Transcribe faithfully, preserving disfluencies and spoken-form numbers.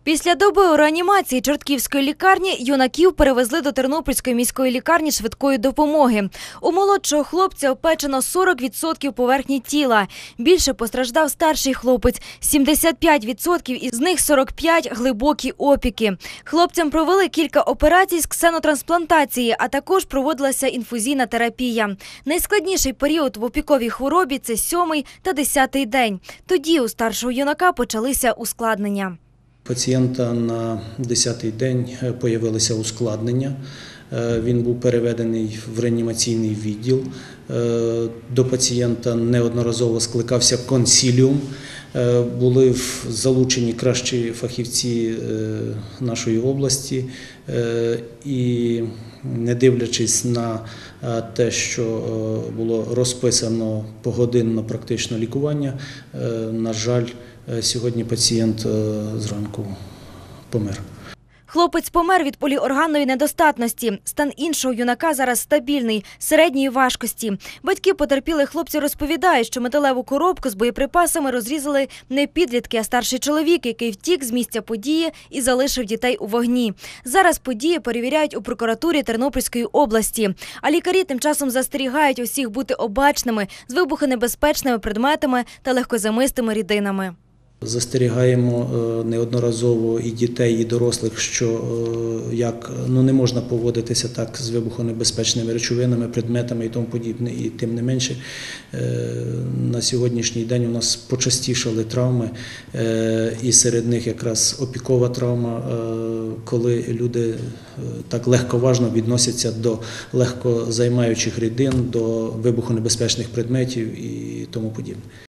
Після доби у реанімації Чортківської лікарні юнаків перевезли до Тернопільської міської лікарні швидкої допомоги. У молодшого хлопця опечено сорок відсотків поверхні тіла. Більше постраждав старший хлопець – сімдесят п'ять відсотків, із них сорок п'ять – глибокі опіки. Хлопцям провели кілька операцій з ксенотрансплантації, а також проводилася інфузійна терапія. Найскладніший період в опіковій хворобі – це сьомий та десятий день. Тоді у старшого юнака почалися ускладнення. Пацієнта на десятий день появилися ускладнення. Він був переведений в реанімаційний відділ. До пацієнта неодноразово скликався консиліум. Були залучені кращі фахівці нашої області. І не дивлячись на те, що було розписано погодинно практично лікування, на жаль, сьогодні пацієнт зранку помер. Хлопець помер від поліорганної недостатності. Стан іншого юнака зараз стабільний, середньої важкості. Батьки потерпілих хлопців розповідають, що металеву коробку з боєприпасами розрізали не підлітки, а старший чоловік, який втік з місця події і залишив дітей у вогні. Зараз події перевіряють у прокуратурі Тернопільської області. А лікарі тим часом застерігають усіх бути обачними з вибухонебезпечними предметами та легкозамистими рідинами. Застерігаємо неодноразово і дітей, і дорослих, що як, ну, не можна поводитися так з вибухонебезпечними речовинами, предметами і тому подібне. І тим не менше, на сьогоднішній день у нас почастішали травми, і серед них якраз опікова травма, коли люди так легковажно відносяться до легкозаймаючих рідин, до вибухонебезпечних предметів і тому подібне.